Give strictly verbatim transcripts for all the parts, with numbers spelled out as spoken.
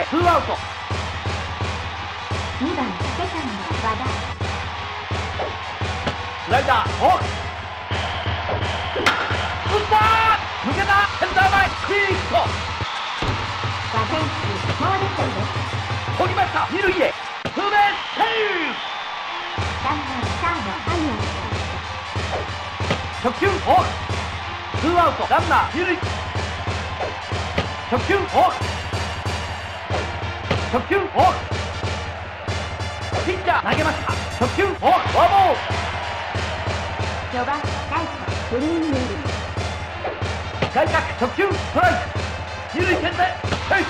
へツーアウト。 にばんセカンド和田。 スライダーフォーク。打ったー抜けたセンター前クイック。 和選手猛打賞です。 取りました二塁へツーベースセーフ。 ランナーサードアイアン。 初球フォーク。ツーアウトランナー二塁。初球フォーク。初球フォーク。ピッチャー投げました初球フォーク。フォアボール。 よんばんライトフリーミール。 外角初球ストライク。二塁牽制セーフ。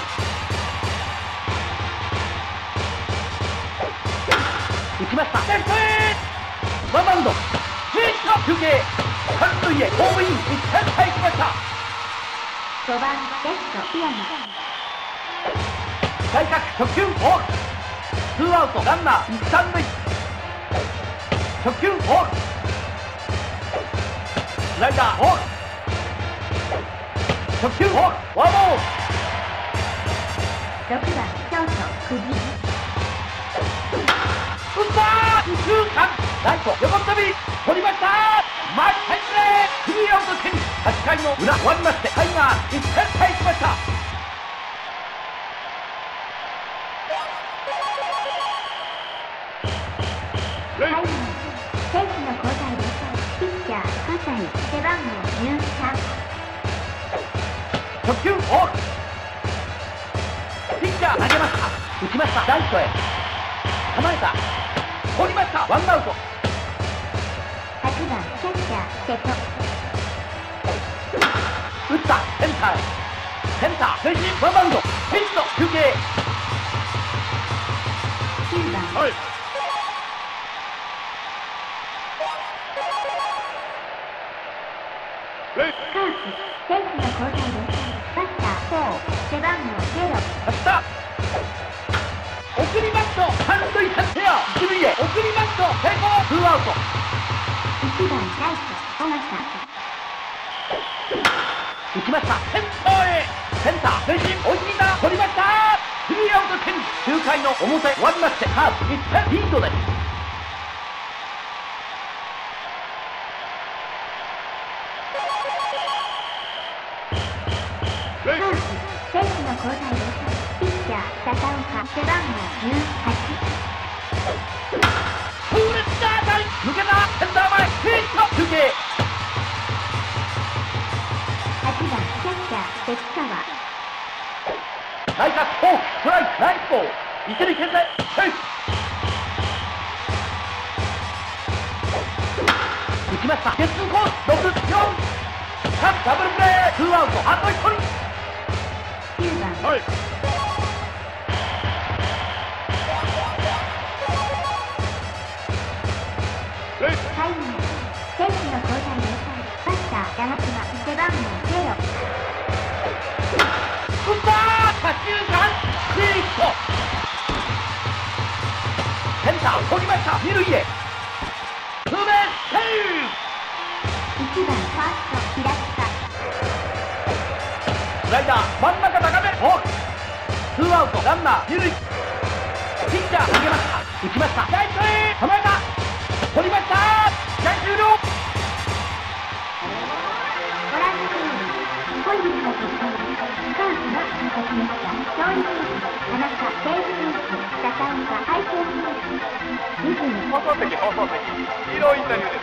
打ちましたレフトへワンバウンド。ヒット休憩三塁へホームイン。いってん返しました。 ごばんレフトイヤナ。 外角初球フォーク。ツーアウトランナー一三塁。初球フォーク。スライダーフォーク。初球フォークフォアボール。 ろくばんショート久慈。 打ったー右中間ライト横っ飛び取りましたー。マイタイプレースリーアウト点。はちかいの裏終わりましてタイガーいってん返しました。 タイガー選手の交代です。ピッチャー葛西背番号じゅうさん。 初球フォーク。ピッチャー投げました打ちましたライトへ構えた取りましたワンアウト。 はちばんキャッチャー瀬戸。 打ったセンターへセンター前進ワンバウンド。ヒット休憩。 きゅうばんはいカープ選手の交代です。バッターよん背番号ゼロ。 走った送りバント三塁線フェア一塁へ送りバント成功ツーアウト。 いちばんライト尾形。 打ちましたセンターへセンター前進追いついた取りましたスリーアウト点。きゅうかいの表終わりましてカープいってんリードです。 カープ選手の交代です。ピッチャー笹岡背番号じゅうはち。 痛烈な当たり抜けたセンター前ヒット休憩。 はちばんキャッチャー関川。 内角フォークストライクナイスボール一塁牽制セーフ。打ちましたゲッツーコースろくよんさんダブルプレーツーアウトあとひとり。 きゅうばんはいタイガー選手の交代です。バッター長島背番号ゼロ。 打ったー左中間ヒット。センター取りました二塁へツーベースセーフ。 いちばんファースト平塚。 スライダー真ん中高めフォーク。ツーアウトランナー二塁。ピッチャー投げました打ちましたライトへ構えた取りました試合終了。 ご覧のように本日の結果はカープが勝ちました。勝利投手田中西武投手笹岡相手投手にじゅうに。 放送席放送席ヒーローインタビューです。